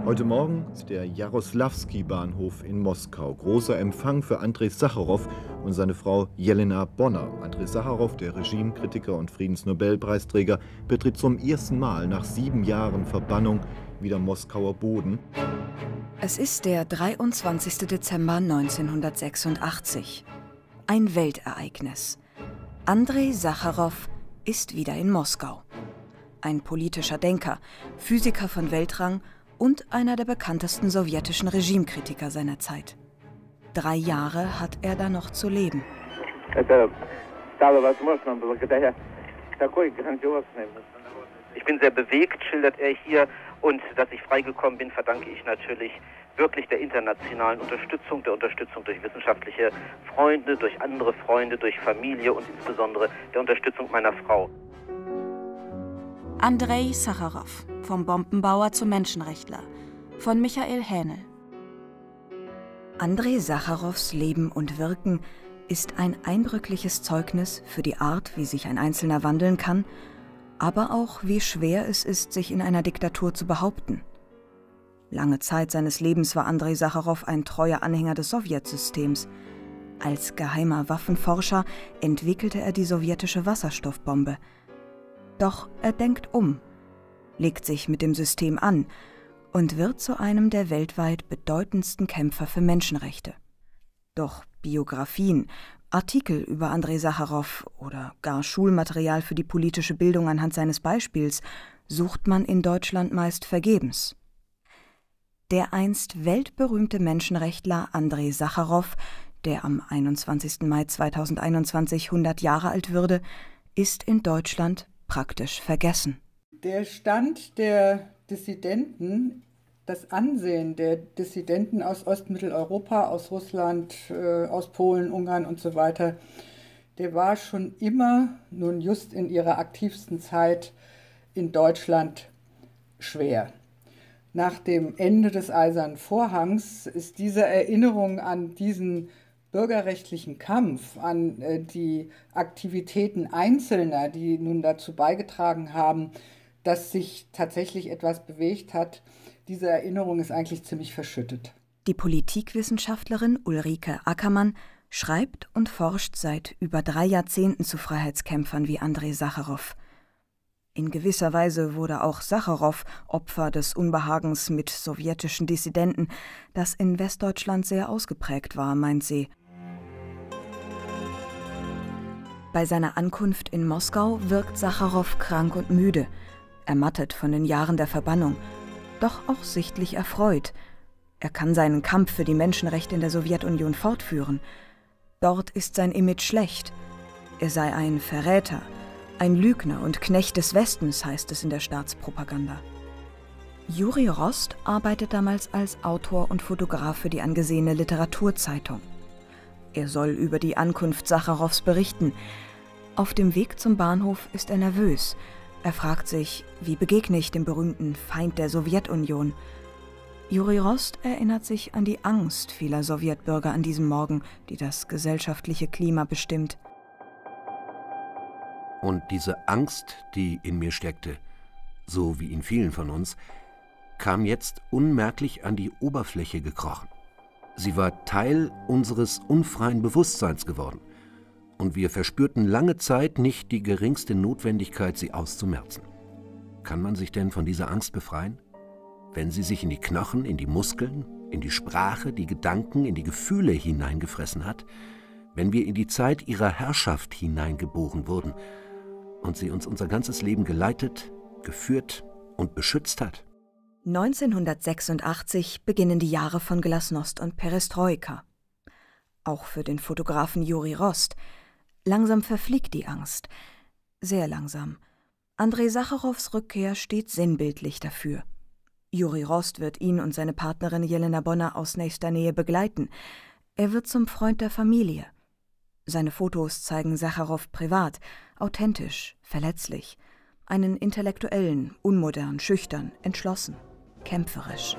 Heute Morgen ist der Jaroslawski-Bahnhof in Moskau. Großer Empfang für Andrei Sacharow und seine Frau Jelena Bonner. Andrei Sacharow, der Regimekritiker und Friedensnobelpreisträger, betritt zum ersten Mal nach 7 Jahren Verbannung wieder Moskauer Boden. Es ist der 23. Dezember 1986. Ein Weltereignis. Andrei Sacharow ist wieder in Moskau. Ein politischer Denker, Physiker von Weltrang und einer der bekanntesten sowjetischen Regimekritiker seiner Zeit. 3 Jahre hat er da noch zu leben. Ich bin sehr bewegt, schildert er hier, und dass ich freigekommen bin, verdanke ich natürlich wirklich der internationalen Unterstützung, der Unterstützung durch wissenschaftliche Freunde, durch andere Freunde, durch Familie und insbesondere der Unterstützung meiner Frau. Andrei Sacharow, vom Bombenbauer zum Menschenrechtler, von Michael Hähnel. Andrei Sacharows Leben und Wirken ist ein eindrückliches Zeugnis für die Art, wie sich ein Einzelner wandeln kann, aber auch, wie schwer es ist, sich in einer Diktatur zu behaupten. Lange Zeit seines Lebens war Andrei Sacharow ein treuer Anhänger des Sowjetsystems. Als geheimer Waffenforscher entwickelte er die sowjetische Wasserstoffbombe. Doch er denkt um, legt sich mit dem System an und wird zu einem der weltweit bedeutendsten Kämpfer für Menschenrechte. Doch Biografien, Artikel über Andrei Sacharow oder gar Schulmaterial für die politische Bildung anhand seines Beispiels sucht man in Deutschland meist vergebens. Der einst weltberühmte Menschenrechtler Andrei Sacharow, der am 21. Mai 2021 100 Jahre alt würde, ist in Deutschland praktisch vergessen. Der Stand der Dissidenten, das Ansehen der Dissidenten aus Ostmitteleuropa, aus Russland, aus Polen, Ungarn und so weiter, der war schon immer, nun just in ihrer aktivsten Zeit in Deutschland, schwer. Nach dem Ende des Eisernen Vorhangs ist diese Erinnerung an diesen bürgerrechtlichen Kampf, an die Aktivitäten Einzelner, die nun dazu beigetragen haben, dass sich tatsächlich etwas bewegt hat, diese Erinnerung ist eigentlich ziemlich verschüttet. Die Politikwissenschaftlerin Ulrike Ackermann schreibt und forscht seit über 3 Jahrzehnten zu Freiheitskämpfern wie Andrei Sacharow. In gewisser Weise wurde auch Sacharow Opfer des Unbehagens mit sowjetischen Dissidenten, das in Westdeutschland sehr ausgeprägt war, meint sie. Bei seiner Ankunft in Moskau wirkt Sacharow krank und müde, ermattet von den Jahren der Verbannung, doch auch sichtlich erfreut. Er kann seinen Kampf für die Menschenrechte in der Sowjetunion fortführen. Dort ist sein Image schlecht. Er sei ein Verräter, ein Lügner und Knecht des Westens, heißt es in der Staatspropaganda. Juri Rost arbeitet damals als Autor und Fotograf für die angesehene Literaturzeitung. Er soll über die Ankunft Sacharows berichten. Auf dem Weg zum Bahnhof ist er nervös. Er fragt sich, wie begegne ich dem berühmten Feind der Sowjetunion? Juri Rost erinnert sich an die Angst vieler Sowjetbürger an diesem Morgen, die das gesellschaftliche Klima bestimmt. Und diese Angst, die in mir steckte, so wie in vielen von uns, kam jetzt unmerklich an die Oberfläche gekrochen. Sie war Teil unseres unfreien Bewusstseins geworden. Und wir verspürten lange Zeit nicht die geringste Notwendigkeit, sie auszumerzen. Kann man sich denn von dieser Angst befreien? Wenn sie sich in die Knochen, in die Muskeln, in die Sprache, die Gedanken, in die Gefühle hineingefressen hat, wenn wir in die Zeit ihrer Herrschaft hineingeboren wurden und sie uns unser ganzes Leben geleitet, geführt und beschützt hat? 1986 beginnen die Jahre von Glasnost und Perestroika. Auch für den Fotografen Juri Rost. Langsam verfliegt die Angst. Sehr langsam. Andrei Sacharows Rückkehr steht sinnbildlich dafür. Juri Rost wird ihn und seine Partnerin Jelena Bonner aus nächster Nähe begleiten. Er wird zum Freund der Familie. Seine Fotos zeigen Sacharow privat, authentisch, verletzlich. Einen Intellektuellen, unmodern, schüchtern, entschlossen, kämpferisch.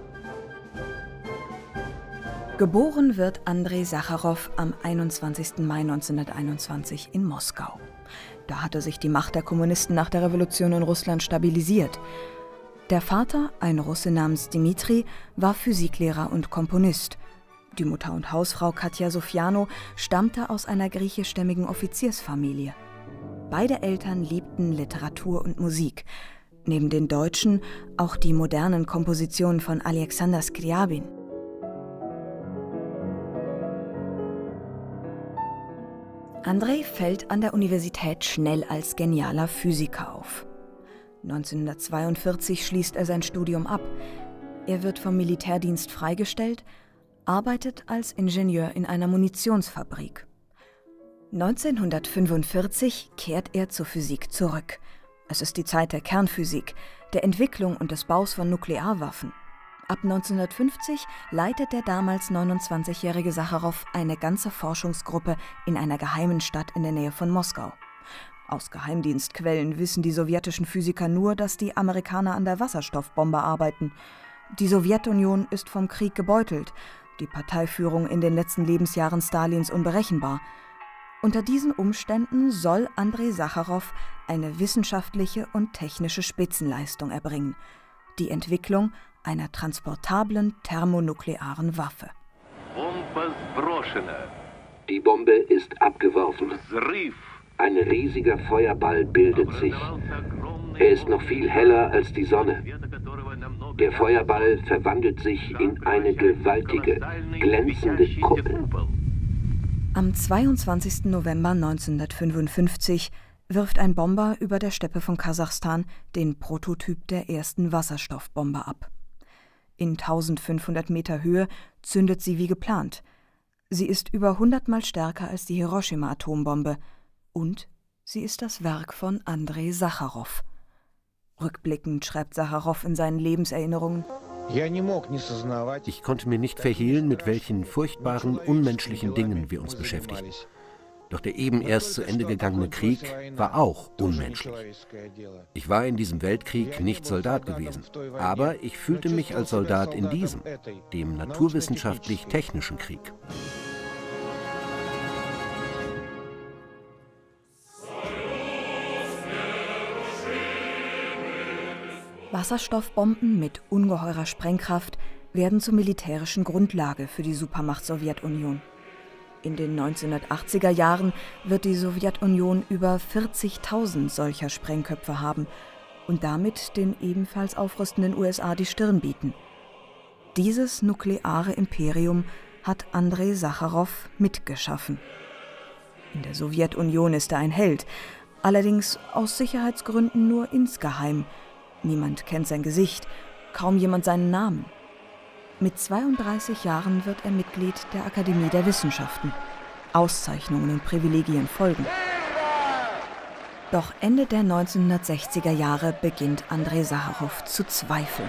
Geboren wird Andrei Sacharow am 21. Mai 1921 in Moskau. Da hatte sich die Macht der Kommunisten nach der Revolution in Russland stabilisiert. Der Vater, ein Russe namens Dimitri, war Physiklehrer und Komponist. Die Mutter und Hausfrau Katja Sofiano stammte aus einer griechischstämmigen Offiziersfamilie. Beide Eltern liebten Literatur und Musik. Neben den deutschen auch die modernen Kompositionen von Alexander Scriabin. Andrej fällt an der Universität schnell als genialer Physiker auf. 1942 schließt er sein Studium ab. Er wird vom Militärdienst freigestellt, arbeitet als Ingenieur in einer Munitionsfabrik. 1945 kehrt er zur Physik zurück. Es ist die Zeit der Kernphysik, der Entwicklung und des Baus von Nuklearwaffen. Ab 1950 leitet der damals 29-jährige Sacharow eine ganze Forschungsgruppe in einer geheimen Stadt in der Nähe von Moskau. Aus Geheimdienstquellen wissen die sowjetischen Physiker nur, dass die Amerikaner an der Wasserstoffbombe arbeiten. Die Sowjetunion ist vom Krieg gebeutelt, die Parteiführung in den letzten Lebensjahren Stalins unberechenbar. Unter diesen Umständen soll Andrej Sacharow eine wissenschaftliche und technische Spitzenleistung erbringen: die Entwicklung einer transportablen thermonuklearen Waffe. Die Bombe ist abgeworfen. Ein riesiger Feuerball bildet sich. Er ist noch viel heller als die Sonne. Der Feuerball verwandelt sich in eine gewaltige, glänzende Kuppel. Am 22. November 1955 wirft ein Bomber über der Steppe von Kasachstan den Prototyp der ersten Wasserstoffbombe ab. In 1500 Meter Höhe zündet sie wie geplant. Sie ist über 100-mal stärker als die Hiroshima-Atombombe. Und sie ist das Werk von Andrej Sacharow. Rückblickend schreibt Sacharow in seinen Lebenserinnerungen: Ich konnte mir nicht verhehlen, mit welchen furchtbaren, unmenschlichen Dingen wir uns beschäftigten. Doch der eben erst zu Ende gegangene Krieg war auch unmenschlich. Ich war in diesem Weltkrieg nicht Soldat gewesen, aber ich fühlte mich als Soldat in diesem, dem naturwissenschaftlich-technischen Krieg. Wasserstoffbomben mit ungeheurer Sprengkraft werden zur militärischen Grundlage für die Supermacht Sowjetunion. In den 1980er Jahren wird die Sowjetunion über 40.000 solcher Sprengköpfe haben und damit den ebenfalls aufrüstenden USA die Stirn bieten. Dieses nukleare Imperium hat Andrej Sacharow mitgeschaffen. In der Sowjetunion ist er ein Held, allerdings aus Sicherheitsgründen nur insgeheim. Niemand kennt sein Gesicht, kaum jemand seinen Namen. Mit 32 Jahren wird er Mitglied der Akademie der Wissenschaften. Auszeichnungen und Privilegien folgen. Doch Ende der 1960er Jahre beginnt Andrej Sacharow zu zweifeln.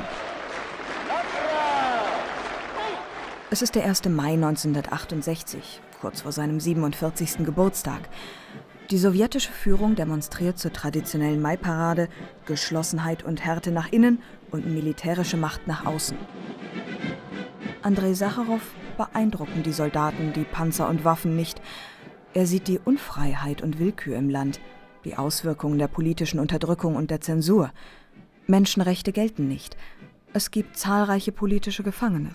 Es ist der 1. Mai 1968, kurz vor seinem 47. Geburtstag. Die sowjetische Führung demonstriert zur traditionellen Maiparade Geschlossenheit und Härte nach innen und militärische Macht nach außen. Andrej Sacharow beeindrucken die Soldaten, die Panzer und Waffen nicht. Er sieht die Unfreiheit und Willkür im Land, die Auswirkungen der politischen Unterdrückung und der Zensur. Menschenrechte gelten nicht. Es gibt zahlreiche politische Gefangene.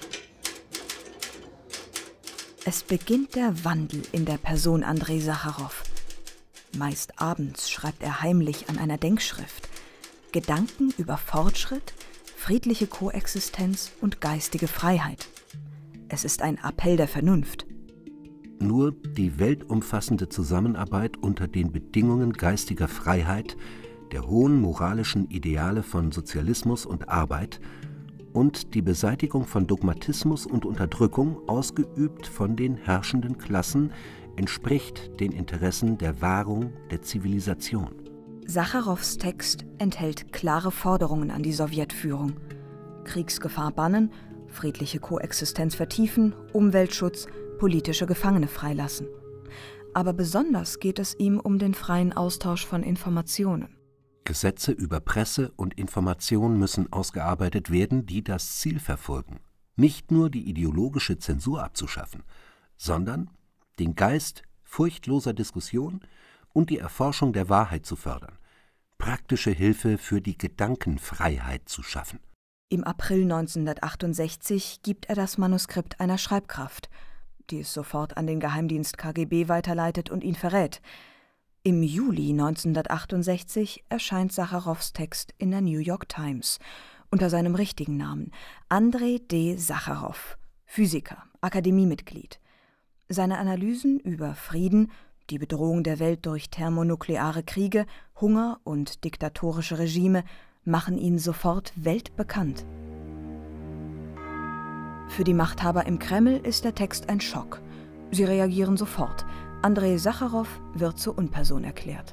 Es beginnt der Wandel in der Person Andrej Sacharow. Meist abends schreibt er heimlich an einer Denkschrift Gedanken über Fortschritt, friedliche Koexistenz und geistige Freiheit. Es ist ein Appell der Vernunft. Nur die weltumfassende Zusammenarbeit unter den Bedingungen geistiger Freiheit, der hohen moralischen Ideale von Sozialismus und Arbeit und die Beseitigung von Dogmatismus und Unterdrückung, ausgeübt von den herrschenden Klassen, entspricht den Interessen der Wahrung der Zivilisation. Sacharows Text enthält klare Forderungen an die Sowjetführung: Kriegsgefahr bannen, friedliche Koexistenz vertiefen, Umweltschutz, politische Gefangene freilassen. Aber besonders geht es ihm um den freien Austausch von Informationen. Gesetze über Presse und Information müssen ausgearbeitet werden, die das Ziel verfolgen, nicht nur die ideologische Zensur abzuschaffen, sondern den Geist furchtloser Diskussion und die Erforschung der Wahrheit zu fördern, praktische Hilfe für die Gedankenfreiheit zu schaffen. Im April 1968 gibt er das Manuskript einer Schreibkraft, die es sofort an den Geheimdienst KGB weiterleitet und ihn verrät. Im Juli 1968 erscheint Sacharows Text in der New York Times unter seinem richtigen Namen: Andrei D. Sacharow, Physiker, Akademiemitglied. Seine Analysen über Frieden, die Bedrohung der Welt durch thermonukleare Kriege, Hunger und diktatorische Regime machen ihn sofort weltbekannt. Für die Machthaber im Kreml ist der Text ein Schock. Sie reagieren sofort. Andrei Sacharow wird zur Unperson erklärt.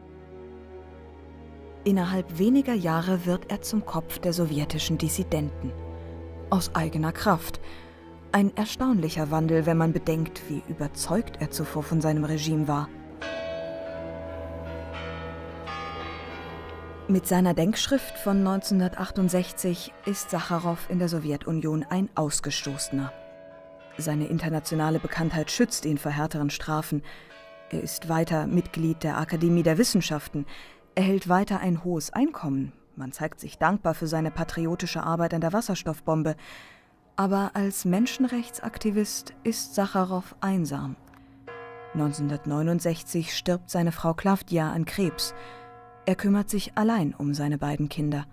Innerhalb weniger Jahre wird er zum Kopf der sowjetischen Dissidenten. Aus eigener Kraft. Ein erstaunlicher Wandel, wenn man bedenkt, wie überzeugt er zuvor von seinem Regime war. Mit seiner Denkschrift von 1968 ist Sacharow in der Sowjetunion ein Ausgestoßener. Seine internationale Bekanntheit schützt ihn vor härteren Strafen. Er ist weiter Mitglied der Akademie der Wissenschaften, erhält weiter ein hohes Einkommen. Man zeigt sich dankbar für seine patriotische Arbeit an der Wasserstoffbombe. Aber als Menschenrechtsaktivist ist Sacharow einsam. 1969 stirbt seine Frau Klawdja an Krebs. Er kümmert sich allein um seine beiden Kinder.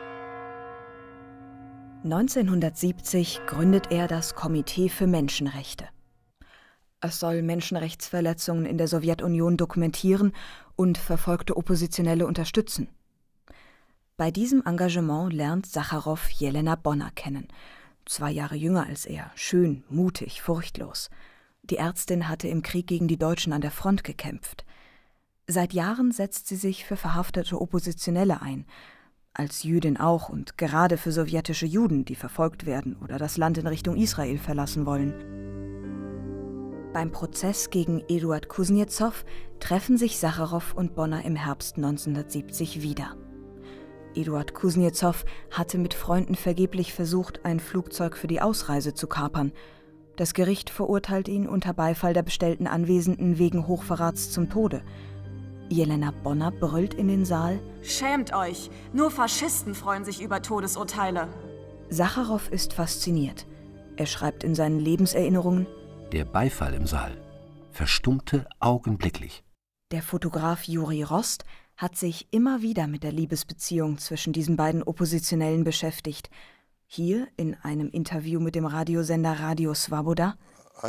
1970 gründet er das Komitee für Menschenrechte. Es soll Menschenrechtsverletzungen in der Sowjetunion dokumentieren und verfolgte Oppositionelle unterstützen. Bei diesem Engagement lernt Sacharow Jelena Bonner kennen. 2 Jahre jünger als er, schön, mutig, furchtlos. Die Ärztin hatte im Krieg gegen die Deutschen an der Front gekämpft. Seit Jahren setzt sie sich für verhaftete Oppositionelle ein, als Jüdin auch und gerade für sowjetische Juden, die verfolgt werden oder das Land in Richtung Israel verlassen wollen. Beim Prozess gegen Eduard Kuznetsov treffen sich Sacharow und Bonner im Herbst 1970 wieder. Eduard Kuznetsov hatte mit Freunden vergeblich versucht, ein Flugzeug für die Ausreise zu kapern. Das Gericht verurteilt ihn unter Beifall der bestellten Anwesenden wegen Hochverrats zum Tode. Jelena Bonner brüllt in den Saal: Schämt euch! Nur Faschisten freuen sich über Todesurteile. Sacharow ist fasziniert. Er schreibt in seinen Lebenserinnerungen: Der Beifall im Saal verstummte augenblicklich. Der Fotograf Juri Rost hat sich immer wieder mit der Liebesbeziehung zwischen diesen beiden Oppositionellen beschäftigt. Hier in einem Interview mit dem Radiosender Radio Svoboda: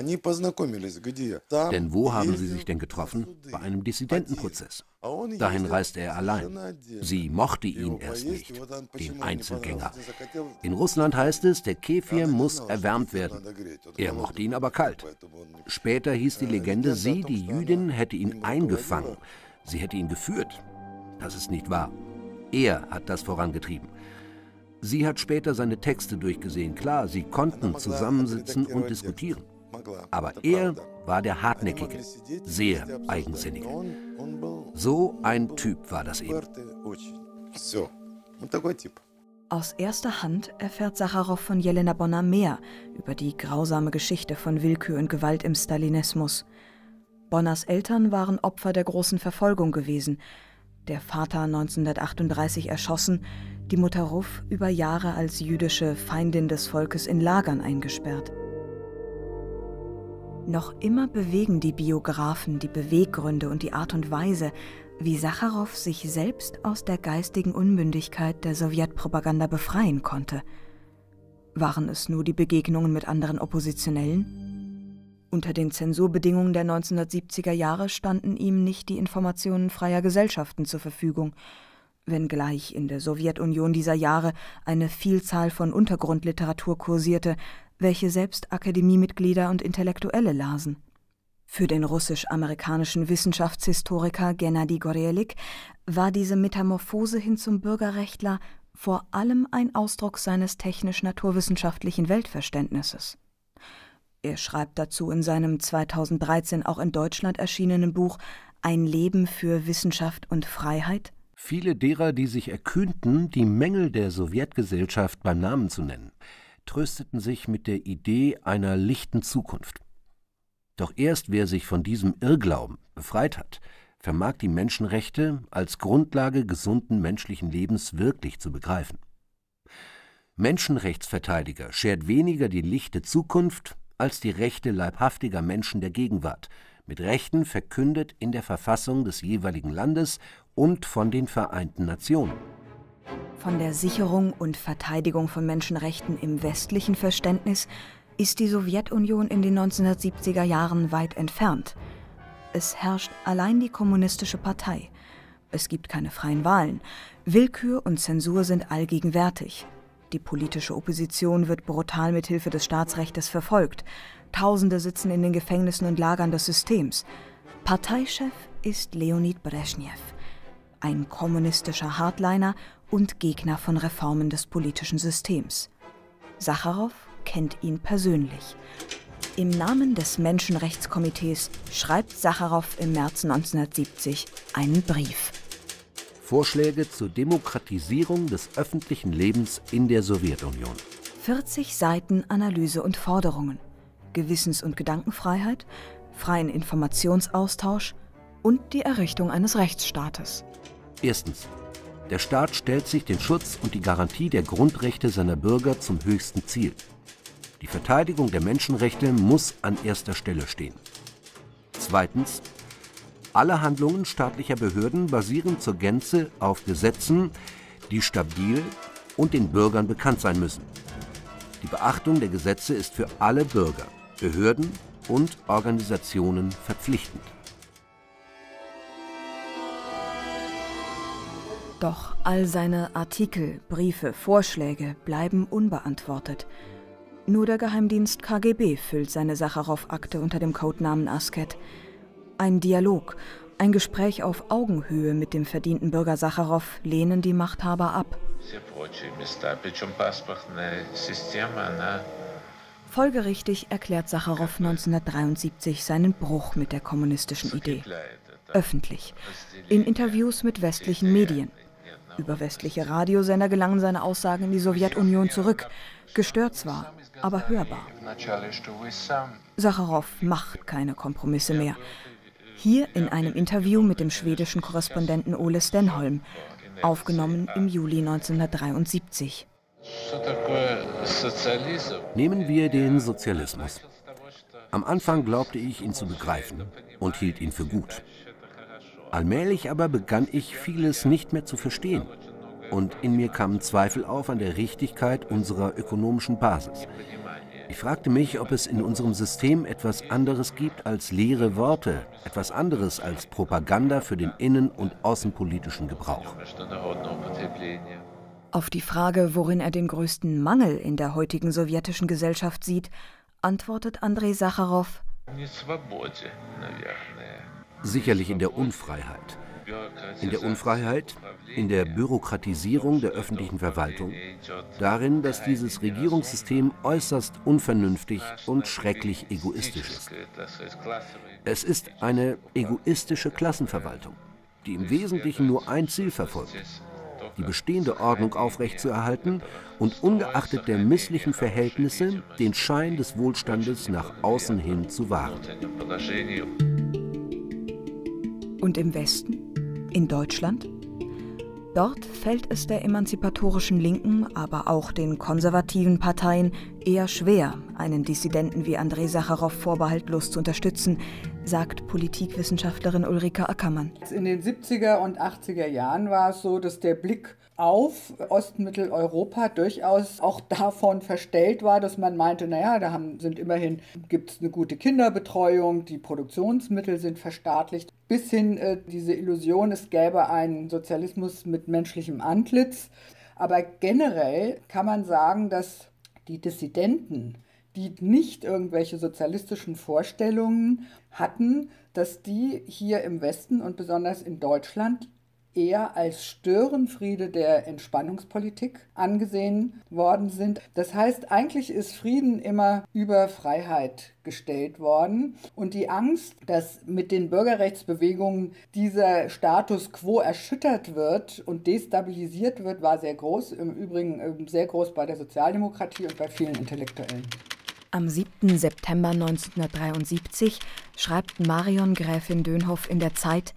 Denn wo haben sie sich denn getroffen? Bei einem Dissidentenprozess. Dahin reiste er allein. Sie mochte ihn erst nicht, den Einzelgänger. In Russland heißt es, der Kefir muss erwärmt werden. Er mochte ihn aber kalt. Später hieß die Legende, sie, die Jüdin, hätte ihn eingefangen. Sie hätte ihn geführt. Das ist nicht wahr. Er hat das vorangetrieben. Sie hat später seine Texte durchgesehen. Klar, sie konnten zusammensitzen und diskutieren. Aber er war der Hartnäckige, sehr eigensinnige. So ein Typ war das eben. Aus erster Hand erfährt Sacharow von Jelena Bonner mehr über die grausame Geschichte von Willkür und Gewalt im Stalinismus. Bonners Eltern waren Opfer der großen Verfolgung gewesen. Der Vater 1938 erschossen, die Mutter Ruff über Jahre als jüdische Feindin des Volkes in Lagern eingesperrt. Noch immer bewegen die Biografen die Beweggründe und die Art und Weise, wie Sacharow sich selbst aus der geistigen Unmündigkeit der Sowjetpropaganda befreien konnte. Waren es nur die Begegnungen mit anderen Oppositionellen? Unter den Zensurbedingungen der 1970er Jahre standen ihm nicht die Informationen freier Gesellschaften zur Verfügung, wenngleich in der Sowjetunion dieser Jahre eine Vielzahl von Untergrundliteratur kursierte, welche selbst Akademiemitglieder und Intellektuelle lasen. Für den russisch-amerikanischen Wissenschaftshistoriker Gennady Gorelik war diese Metamorphose hin zum Bürgerrechtler vor allem ein Ausdruck seines technisch-naturwissenschaftlichen Weltverständnisses. Er schreibt dazu in seinem 2013 auch in Deutschland erschienenen Buch »Ein Leben für Wissenschaft und Freiheit«: Viele derer, die sich erkühnten, die Mängel der Sowjetgesellschaft beim Namen zu nennen, trösteten sich mit der Idee einer lichten Zukunft. Doch erst wer sich von diesem Irrglauben befreit hat, vermag die Menschenrechte als Grundlage gesunden menschlichen Lebens wirklich zu begreifen. Menschenrechtsverteidiger schert weniger die lichte Zukunft als die Rechte leibhaftiger Menschen der Gegenwart, mit Rechten verkündet in der Verfassung des jeweiligen Landes und von den Vereinten Nationen. Von der Sicherung und Verteidigung von Menschenrechten im westlichen Verständnis ist die Sowjetunion in den 1970er Jahren weit entfernt. Es herrscht allein die Kommunistische Partei. Es gibt keine freien Wahlen. Willkür und Zensur sind allgegenwärtig. Die politische Opposition wird brutal mit Hilfe des Staatsrechts verfolgt. Tausende sitzen in den Gefängnissen und Lagern des Systems. Parteichef ist Leonid Breschnew, ein kommunistischer Hardliner und Gegner von Reformen des politischen Systems. Sacharow kennt ihn persönlich. Im Namen des Menschenrechtskomitees schreibt Sacharow im März 1970 einen Brief. Vorschläge zur Demokratisierung des öffentlichen Lebens in der Sowjetunion. 40 Seiten Analyse und Forderungen. Gewissens- und Gedankenfreiheit, freien Informationsaustausch und die Errichtung eines Rechtsstaates. Erstens. Der Staat stellt sich den Schutz und die Garantie der Grundrechte seiner Bürger zum höchsten Ziel. Die Verteidigung der Menschenrechte muss an erster Stelle stehen. Zweitens. Alle Handlungen staatlicher Behörden basieren zur Gänze auf Gesetzen, die stabil und den Bürgern bekannt sein müssen. Die Beachtung der Gesetze ist für alle Bürger, Behörden und Organisationen verpflichtend. Doch all seine Artikel, Briefe, Vorschläge bleiben unbeantwortet. Nur der Geheimdienst KGB füllt seine Sacharow-Akte unter dem Codenamen Asket. Ein Dialog, ein Gespräch auf Augenhöhe mit dem verdienten Bürger Sacharow lehnen die Machthaber ab. Folgerichtig erklärt Sacharow 1973 seinen Bruch mit der kommunistischen Idee. Öffentlich, in Interviews mit westlichen Medien. Über westliche Radiosender gelangen seine Aussagen in die Sowjetunion zurück. Gestört zwar, aber hörbar. Sacharow macht keine Kompromisse mehr. Hier in einem Interview mit dem schwedischen Korrespondenten Ole Stenholm, aufgenommen im Juli 1973. Nehmen wir den Sozialismus. Am Anfang glaubte ich, ihn zu begreifen und hielt ihn für gut. Allmählich aber begann ich, vieles nicht mehr zu verstehen. Und in mir kamen Zweifel auf an der Richtigkeit unserer ökonomischen Basis. Ich fragte mich, ob es in unserem System etwas anderes gibt als leere Worte, etwas anderes als Propaganda für den innen- und außenpolitischen Gebrauch. Auf die Frage, worin er den größten Mangel in der heutigen sowjetischen Gesellschaft sieht, antwortet Andrei Sacharow: Sicherlich in der Unfreiheit. In der Unfreiheit, in der Bürokratisierung der öffentlichen Verwaltung, darin, dass dieses Regierungssystem äußerst unvernünftig und schrecklich egoistisch ist. Es ist eine egoistische Klassenverwaltung, die im Wesentlichen nur ein Ziel verfolgt: die bestehende Ordnung aufrechtzuerhalten und ungeachtet der misslichen Verhältnisse den Schein des Wohlstandes nach außen hin zu wahren. Und im Westen? In Deutschland? Dort fällt es der emanzipatorischen Linken, aber auch den konservativen Parteien eher schwer, einen Dissidenten wie Andrei Sacharow vorbehaltlos zu unterstützen, sagt Politikwissenschaftlerin Ulrike Ackermann. In den 70er und 80er Jahren war es so, dass der Blick auf Ostmitteleuropa durchaus auch davon verstellt war, dass man meinte, naja, gibt es eine gute Kinderbetreuung, die Produktionsmittel sind verstaatlicht, bis hin diese Illusion, es gäbe einen Sozialismus mit menschlichem Antlitz. Aber generell kann man sagen, dass die Dissidenten, die nicht irgendwelche sozialistischen Vorstellungen hatten, dass die hier im Westen und besonders in Deutschland eher als Störenfriede der Entspannungspolitik angesehen worden sind. Das heißt, eigentlich ist Frieden immer über Freiheit gestellt worden. Und die Angst, dass mit den Bürgerrechtsbewegungen dieser Status quo erschüttert wird und destabilisiert wird, war sehr groß. Im Übrigen sehr groß bei der Sozialdemokratie und bei vielen Intellektuellen. Am 7. September 1973 schreibt Marion Gräfin Dönhoff in der Zeit: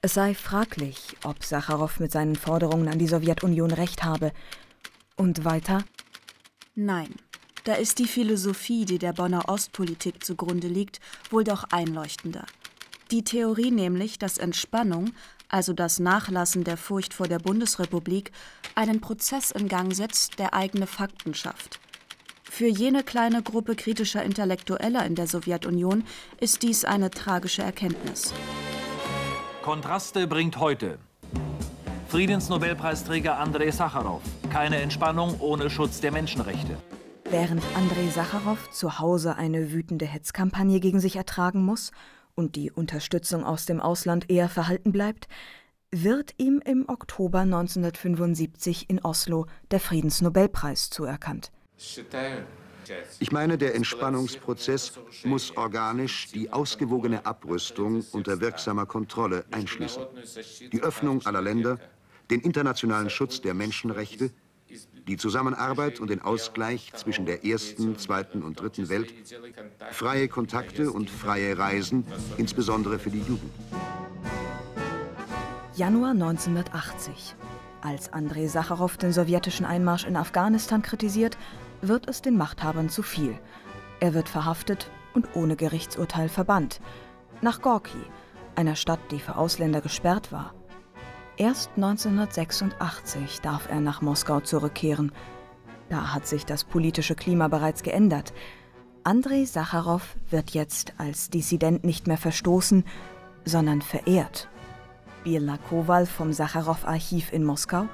Es sei fraglich, ob Sacharow mit seinen Forderungen an die Sowjetunion recht habe. Und weiter: Nein, da ist die Philosophie, die der Bonner Ostpolitik zugrunde liegt, wohl doch einleuchtender. Die Theorie nämlich, dass Entspannung, also das Nachlassen der Furcht vor der Bundesrepublik, einen Prozess in Gang setzt, der eigene Fakten schafft. Für jene kleine Gruppe kritischer Intellektueller in der Sowjetunion ist dies eine tragische Erkenntnis. Kontraste bringt heute Friedensnobelpreisträger Andrei Sacharow. Keine Entspannung ohne Schutz der Menschenrechte. Während Andrei Sacharow zu Hause eine wütende Hetzkampagne gegen sich ertragen muss und die Unterstützung aus dem Ausland eher verhalten bleibt, wird ihm im Oktober 1975 in Oslo der Friedensnobelpreis zuerkannt. Ich meine, der Entspannungsprozess muss organisch die ausgewogene Abrüstung unter wirksamer Kontrolle einschließen. Die Öffnung aller Länder, den internationalen Schutz der Menschenrechte, die Zusammenarbeit und den Ausgleich zwischen der ersten, zweiten und dritten Welt, freie Kontakte und freie Reisen, insbesondere für die Jugend. Januar 1980. Als Andrei Sacharow den sowjetischen Einmarsch in Afghanistan kritisiert, wird es den Machthabern zu viel. Er wird verhaftet und ohne Gerichtsurteil verbannt. Nach Gorki, einer Stadt, die für Ausländer gesperrt war. Erst 1986 darf er nach Moskau zurückkehren. Da hat sich das politische Klima bereits geändert. Andrei Sacharow wird jetzt als Dissident nicht mehr verstoßen, sondern verehrt. Bela Kowal vom Sacharow-Archiv in Moskau: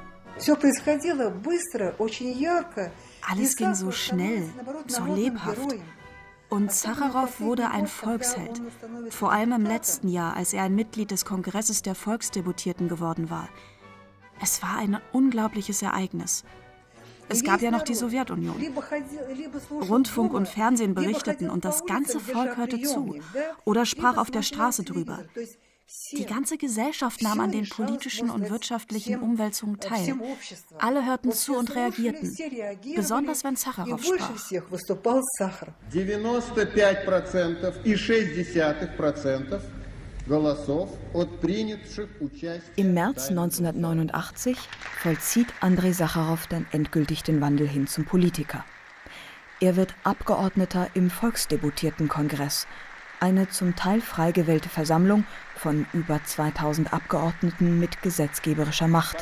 Alles ging so schnell, so lebhaft. Und Sacharow wurde ein Volksheld, vor allem im letzten Jahr, als er ein Mitglied des Kongresses der Volksdeputierten geworden war. Es war ein unglaubliches Ereignis. Es gab ja noch die Sowjetunion. Rundfunk und Fernsehen berichteten und das ganze Volk hörte zu oder sprach auf der Straße drüber. Die ganze Gesellschaft nahm an den politischen und wirtschaftlichen Umwälzungen teil. Alle hörten zu und reagierten, besonders wenn Sacharow sprach. 95,6% Im März 1989 vollzieht Andrei Sacharow dann endgültig den Wandel hin zum Politiker. Er wird Abgeordneter im Volksdeputiertenkongress, eine zum Teil frei gewählte Versammlung von über 2000 Abgeordneten mit gesetzgeberischer Macht.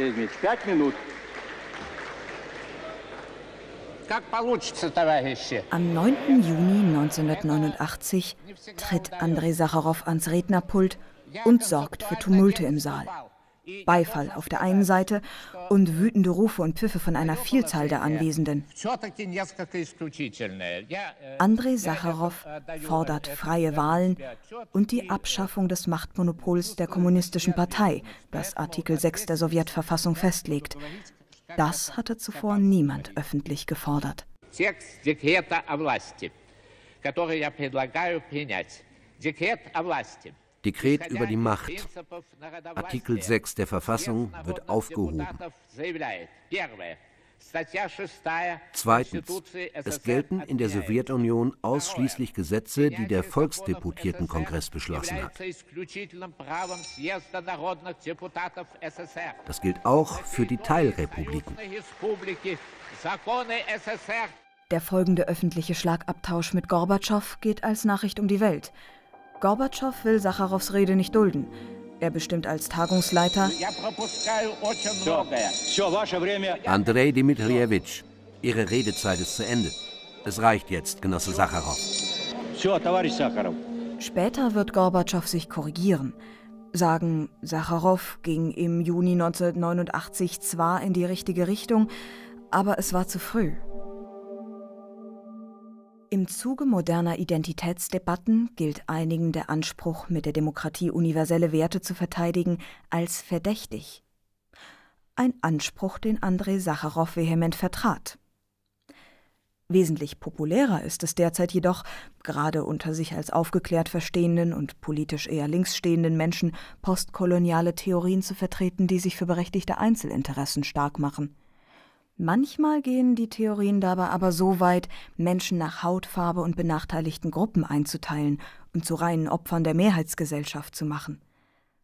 Am 9. Juni 1989 tritt Andrei Sacharow ans Rednerpult und sorgt für Tumulte im Saal. Beifall auf der einen Seite und wütende Rufe und Pfiffe von einer Vielzahl der Anwesenden. Andrei Sacharow fordert freie Wahlen und die Abschaffung des Machtmonopols der Kommunistischen Partei, das Artikel 6 der Sowjetverfassung festlegt. Das hatte zuvor niemand öffentlich gefordert. Dekret über die Macht. Artikel 6 der Verfassung wird aufgehoben. Zweitens. Es gelten in der Sowjetunion ausschließlich Gesetze, die der Volksdeputiertenkongress beschlossen hat. Das gilt auch für die Teilrepubliken. Der folgende öffentliche Schlagabtausch mit Gorbatschow geht als Nachricht um die Welt. Gorbatschow will Sacharows Rede nicht dulden. Er bestimmt als Tagungsleiter: Andrei Dmitrjewitsch, Ihre Redezeit ist zu Ende. Es reicht jetzt, Genosse Sacharow. Später wird Gorbatschow sich korrigieren. Sagen, Sacharow ging im Juni 1989 zwar in die richtige Richtung, aber es war zu früh. Im Zuge moderner Identitätsdebatten gilt einigen der Anspruch, mit der Demokratie universelle Werte zu verteidigen, als verdächtig. Ein Anspruch, den Andrei Sacharow vehement vertrat. Wesentlich populärer ist es derzeit jedoch, gerade unter sich als aufgeklärt verstehenden und politisch eher links stehenden Menschen, postkoloniale Theorien zu vertreten, die sich für berechtigte Einzelinteressen stark machen. Manchmal gehen die Theorien dabei aber so weit, Menschen nach Hautfarbe und benachteiligten Gruppen einzuteilen und zu reinen Opfern der Mehrheitsgesellschaft zu machen.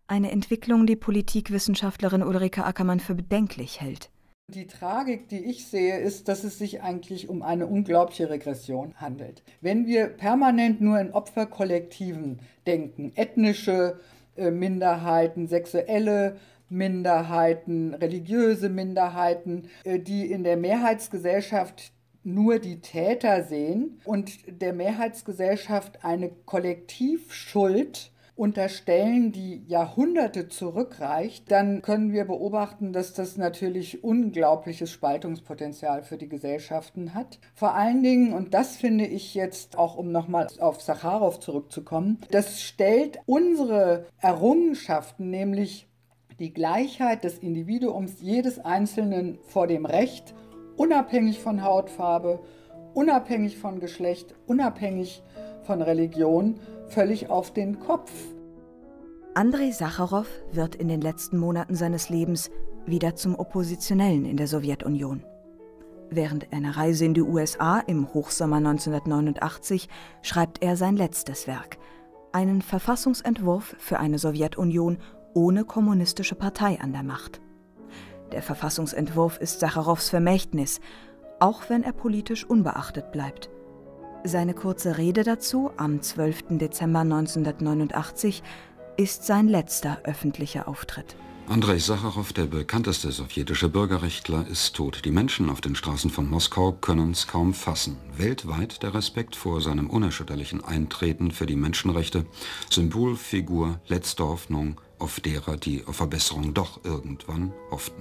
Eine Entwicklung, die Politikwissenschaftlerin Ulrike Ackermann für bedenklich hält. Die Tragik, die ich sehe, ist, dass es sich eigentlich um eine unglaubliche Regression handelt. Wenn wir permanent nur in Opferkollektiven denken, ethnische Minderheiten, sexuelle Minderheiten, religiöse Minderheiten, die in der Mehrheitsgesellschaft nur die Täter sehen und der Mehrheitsgesellschaft eine Kollektivschuld unterstellen, die Jahrhunderte zurückreicht, dann können wir beobachten, dass das natürlich unglaubliches Spaltungspotenzial für die Gesellschaften hat. Vor allen Dingen, und das finde ich jetzt auch, um nochmal auf Sacharow zurückzukommen, das stellt unsere Errungenschaften, nämlich die Gleichheit des Individuums, jedes Einzelnen vor dem Recht, unabhängig von Hautfarbe, unabhängig von Geschlecht, unabhängig von Religion, völlig auf den Kopf. Andrei Sacharow wird in den letzten Monaten seines Lebens wieder zum Oppositionellen in der Sowjetunion. Während einer Reise in die USA im Hochsommer 1989 schreibt er sein letztes Werk, einen Verfassungsentwurf für eine Sowjetunion ohne kommunistische Partei an der Macht. Der Verfassungsentwurf ist Sacharows Vermächtnis, auch wenn er politisch unbeachtet bleibt. Seine kurze Rede dazu am 12. Dezember 1989 ist sein letzter öffentlicher Auftritt. Andrei Sacharow, der bekannteste sowjetische Bürgerrechtler, ist tot. Die Menschen auf den Straßen von Moskau können es kaum fassen. Weltweit der Respekt vor seinem unerschütterlichen Eintreten für die Menschenrechte, Symbolfigur, letzte Hoffnung auf derer, die auf Verbesserung doch irgendwann hofften.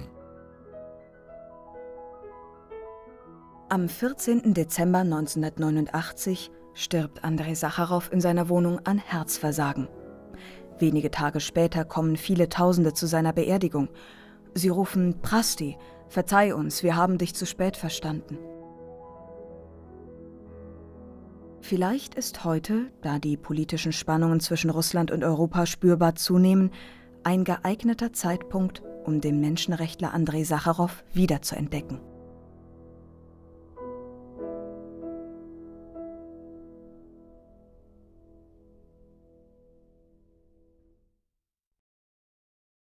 Am 14. Dezember 1989 stirbt Andrei Sacharow in seiner Wohnung an Herzversagen. Wenige Tage später kommen viele Tausende zu seiner Beerdigung. Sie rufen: Prasti, verzeih uns, wir haben dich zu spät verstanden. Vielleicht ist heute, da die politischen Spannungen zwischen Russland und Europa spürbar zunehmen, ein geeigneter Zeitpunkt, um den Menschenrechtler Andrei Sacharow wiederzuentdecken.